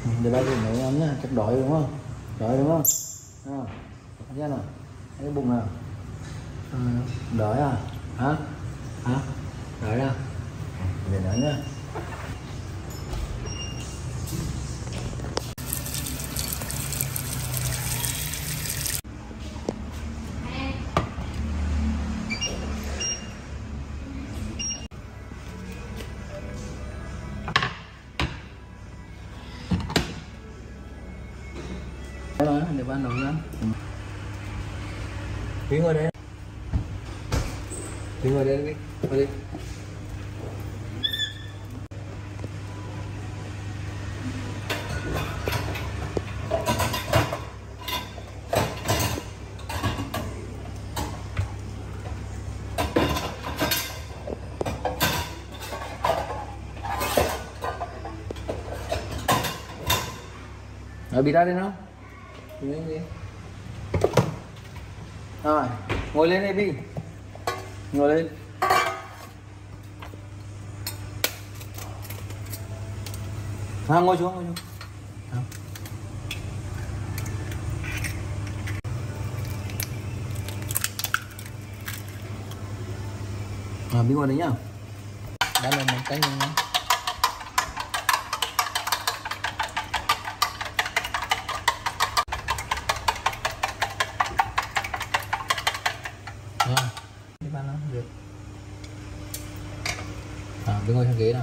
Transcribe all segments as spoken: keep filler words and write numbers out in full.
Để ba dùng mấy ăn nhá, chắc đói đúng không? Đói đúng không? À, nhá nào, cái bụng nào. À, đói à? Hả? Hả? Đói à? Để nói nhá. Đó, để ba nấu nhá. Đi ngồi đây. Đi ngồi đây đi. Ngồi đi. Rồi bị ra đây nào. Đi lên đi. Rồi, ngồi lên đây đi. Ngồi lên. À, ngồi xuống, ngồi xuống. À. À, biết ngồi đấy nhá. Đã làm một cái nhá. Rồi, đi ba nó được. À, biết ngồi sang ghế nào.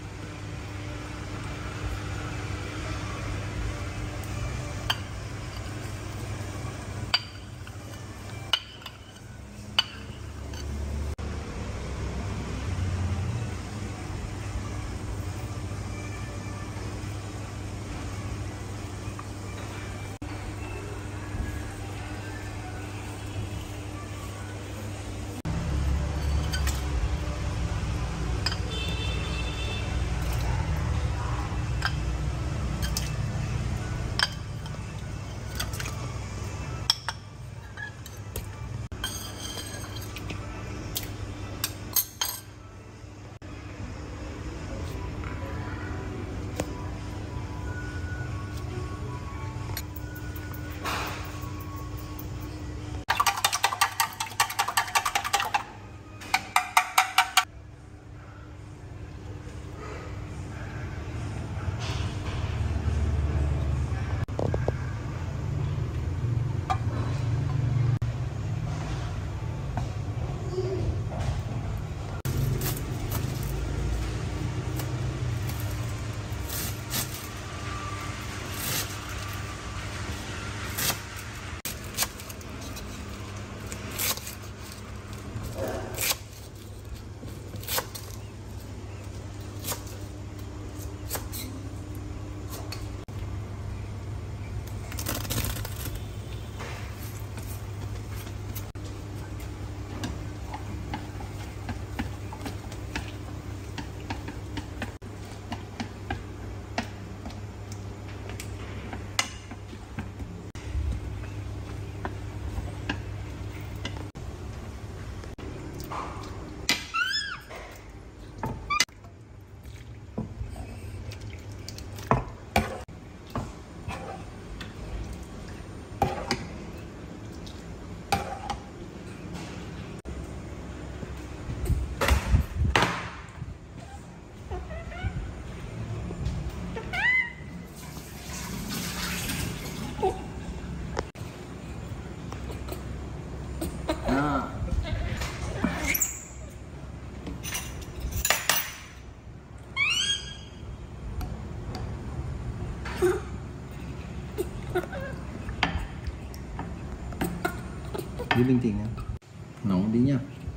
Đi bình tĩnh nha. Nóng tí nha.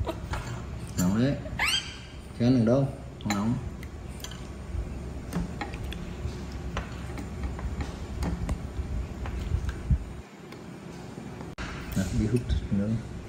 Nóng đấy. Chứ ăn được đâu. Không nóng. Đó, đi hút nữa.